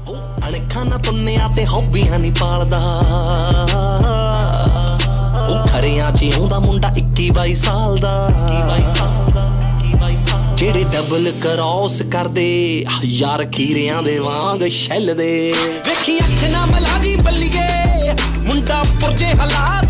ਅਣਖਾਂ ਨਾ ਤੁੰਨਿਆ ਤੇ ਹੌਬੀਆਂ ਨਹੀਂ ਪਾਲਦਾ ਉਹ ਖਰਿਆਂ ਚ ਆਉਂਦਾ ਮੁੰਡਾ 21-22 ਸਾਲ ਦਾ ਜਿਹੜੇ ਡਬਲ ਕਰੌਸ ਕਰਦੇ ਯਾਰ ਖੀਰਿਆਂ ਦੇ ਵਾਂਗ ਛੱਲਦੇ ਵੇਖੀ ਅੱਖ ਨਾ ਮਲਾ ਦੀ ਬੱਲੀਏ ਮੁੰਡਾ ਪੁਰਜੇ ਹਾਲਾਤ